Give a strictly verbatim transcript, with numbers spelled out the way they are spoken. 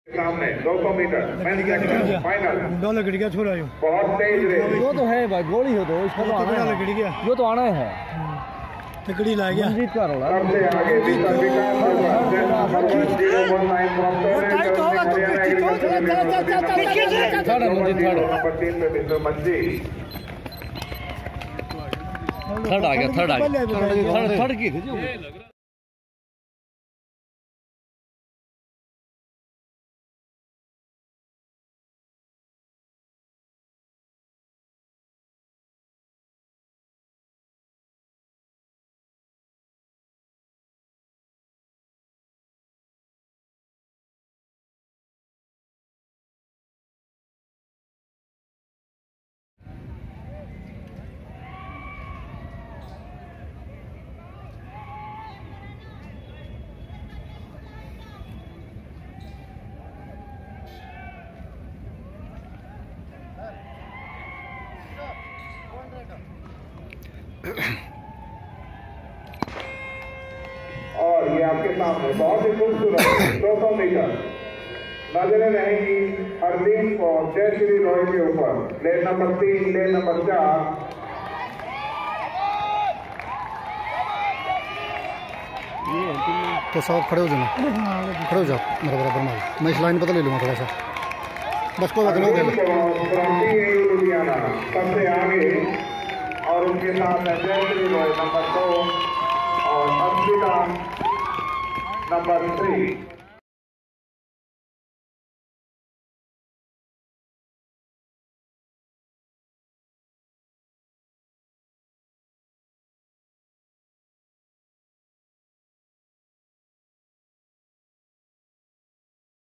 सामने दो सौ मीटर फाइनल डॉलर गिर गया छोड़ा यो बहुत तेज रेस। वो तो है भाई, गोली हो तो इसको तो आना है, गिर गया यो तो आना है, तकड़ी ला गया जीत का रोला सबसे आगे विकास थर्ड आ गया, थर्ड आ गया, थर्ड थर्ड की थी जो और ये आपके सामने बहुत ही खूबसूरत दो सौ मीटर नजरें रहेंगी हरदीन को जय श्री रॉय के ऊपर। लेन नंबर तीन, लेन नंबर चार। तो सब खड़े हो जाना, खड़े हो जाओ मेरे बराबर मार, मैं इस लाइन पता ले लूँगा थोड़ा सा, बस कोई बात नहीं। लुधियाना सबसे आगे और उनके साथ है जय श्री रॉय नंबर दो और अस्मिता नंबर थ्री।